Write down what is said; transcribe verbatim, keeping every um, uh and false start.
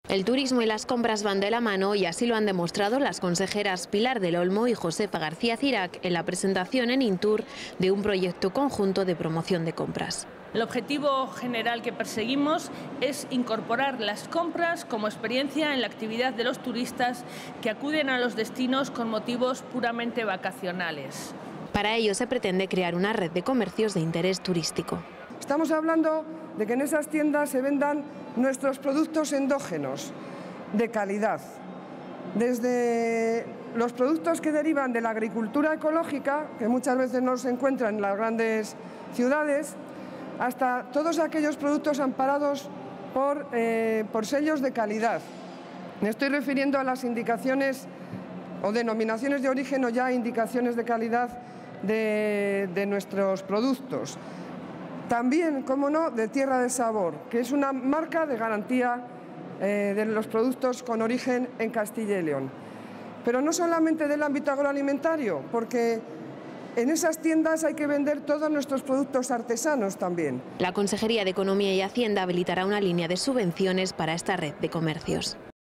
El turismo y las compras van de la mano y así lo han demostrado las consejeras Pilar del Olmo y Josefa García Cirac en la presentación en Intur de un proyecto conjunto de promoción de compras. El objetivo general que perseguimos es incorporar las compras como experiencia en la actividad de los turistas que acuden a los destinos con motivos puramente vacacionales. Para ello se pretende crear una red de comercios de interés turístico. Estamos hablando de que en esas tiendas se vendan nuestros productos endógenos de calidad, desde los productos que derivan de la agricultura ecológica, que muchas veces no se encuentran en las grandes ciudades, hasta todos aquellos productos amparados por, eh, por sellos de calidad. Me estoy refiriendo a las indicaciones o denominaciones de origen o ya indicaciones de calidad de, de nuestros productos. También, como no, de Tierra de Sabor, que es una marca de garantía eh, de los productos con origen en Castilla y León. Pero no solamente del ámbito agroalimentario, porque en esas tiendas hay que vender todos nuestros productos artesanos también. La Consejería de Economía y Hacienda habilitará una línea de subvenciones para esta red de comercios.